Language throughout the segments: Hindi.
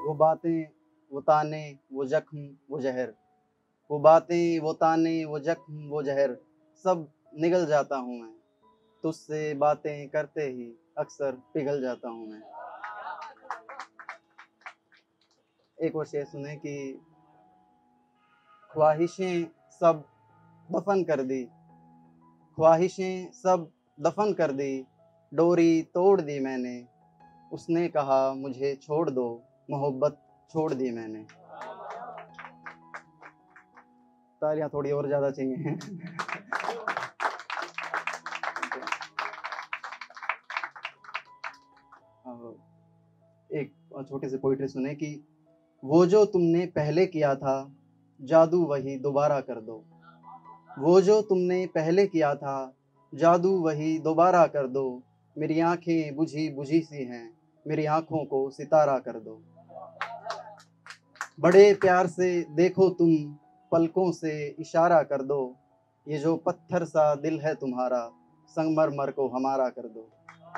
वो बातें, वो ताने, वो जख्म, वो जहर, वो बातें, वो ताने, वो जख्म, वो जहर, सब निगल जाता हूँ मैं, तुझसे बातें करते ही अक्सर पिघल जाता हूँ मैं। एक और शेर सुने कि ख्वाहिशें सब दफन कर दी, ख्वाहिशें सब दफन कर दी, डोरी तोड़ दी मैंने, उसने कहा मुझे छोड़ दो, मोहब्बत छोड़ दी मैंने। तालियां थोड़ी और ज़्यादा चाहिए। एक छोटी सी पोइट्री सुने कि वो जो तुमने पहले किया था, जादू वही दोबारा कर दो, वो जो तुमने पहले किया था, जादू वही दोबारा कर दो, मेरी आंखें बुझी बुझी सी हैं, मेरी आंखों को सितारा कर दो। बड़े प्यार से देखो तुम, पलकों से इशारा कर दो, ये जो पत्थर सा दिल है तुम्हारा, संगमरमर को हमारा कर दो।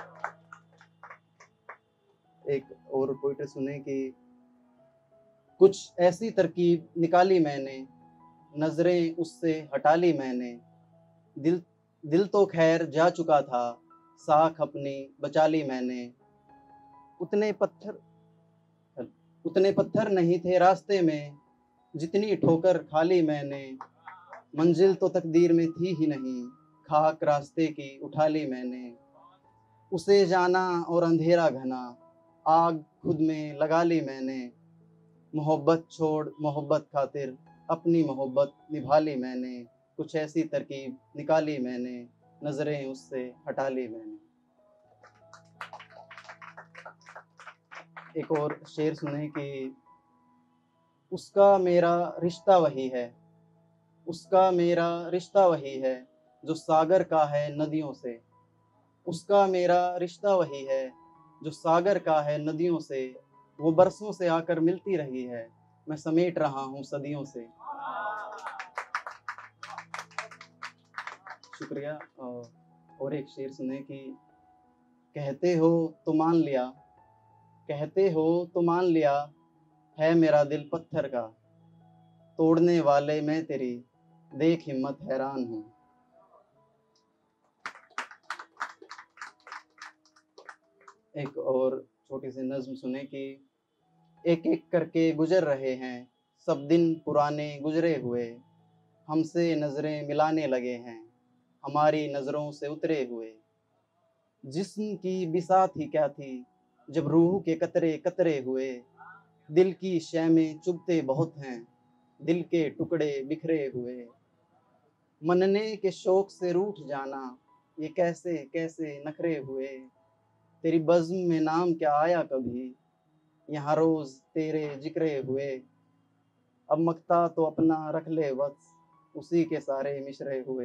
एक और पोइट्री सुने कि कुछ ऐसी तरकीब निकाली मैंने, नजरें उससे हटा ली मैंने, दिल दिल तो खैर जा चुका था, साख अपनी बचा ली मैंने, उतने पत्थर नहीं थे रास्ते में, जितनी ठोकर खा ली मैंने, मंजिल तो तकदीर में थी ही नहीं, खाक रास्ते की उठा ली मैंने, उसे जाना और अंधेरा घना, आग खुद में लगा ली मैंने, मोहब्बत छोड़ मोहब्बत खातिर, अपनी मोहब्बत निभा ली मैंने, कुछ ऐसी तरकीब निकाली मैंने, नजरें उससे हटा ली मैंने। एक और शेर सुने कि उसका मेरा रिश्ता वही है, उसका मेरा रिश्ता वही है, जो सागर का है नदियों से, उसका मेरा रिश्ता वही है, जो सागर का है नदियों से, वो बरसों से आकर मिलती रही है, मैं समेट रहा हूँ सदियों से। शुक्रिया। और एक शेर सुने कि कहते हो तो मान लिया, कहते हो तो मान लिया, है मेरा दिल पत्थर का, तोड़ने वाले मैं तेरी, देख हिम्मत हैरान हूँ। एक और छोटी सी नज्म सुने कि एक एक करके गुजर रहे हैं सब दिन पुराने गुजरे हुए, हमसे नजरें मिलाने लगे हैं, हमारी नजरों से उतरे हुए, जिस्म की बिसात ही क्या थी जब रूह के कतरे कतरे हुए, दिल की शैमें चुभते बहुत हैं, दिल के टुकड़े बिखरे हुए, मनने के शौक से रूठ जाना, ये कैसे कैसे नखरे हुए, तेरी बज़्म में नाम क्या आया कभी, यहाँ रोज तेरे जिक्रे हुए, अब मक्ता तो अपना रख ले बस, उसी के सारे मिशरे हुए।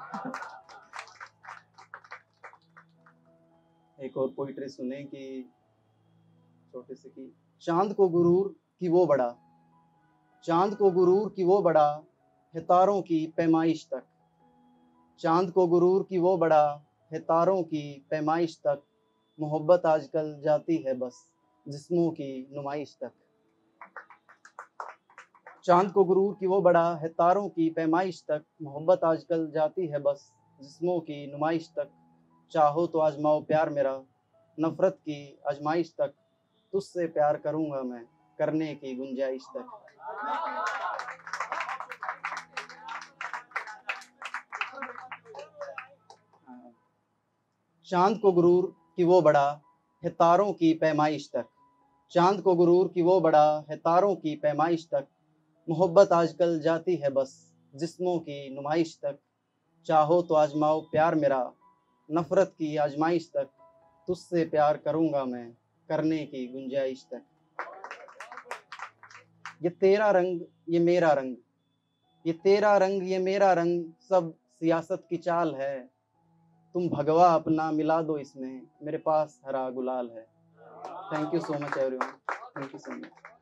एक और पोइट्री सुने कि छोटे से कि चांद को गुरूर कि वो बड़ा, चांद को गुरूर कि वो बड़ा है तारों की पैमाइश तक, चांद को गुरूर कि वो बड़ा है तारों की पैमाइश तक, मोहब्बत आजकल जाती है बस जिस्मों की नुमाइश तक। चांद को गुरूर कि वो बड़ा है तारों की पैमाइश तक, मोहब्बत आजकल जाती है बस जिस्मों की नुमाइश तक, चाहो तो आजमाओ प्यार मेरा, नफरत की आजमाइश तक, तुझसे प्यार करूंगा मैं, करने की गुंजाइश तक। चांद को गुरूर कि वो बड़ा है तारों की पैमाइश तक, चांद को गुरूर कि वो बड़ा है तारों की पैमाइश तक, मोहब्बत आजकल जाती है बस जिस्मों की नुमाइश तक, चाहो तो आजमाओ प्यार मेरा, नफरत की आजमाइश तक, तुझसे प्यार करूंगा मैं, करने की गुंजाइश तक। ये तेरा रंग ये मेरा रंग, ये तेरा रंग ये मेरा रंग, सब सियासत की चाल है, तुम भगवा अपना मिला दो इसमें, मेरे पास हरा गुलाल है। Thank you so much everyone, thank you so much.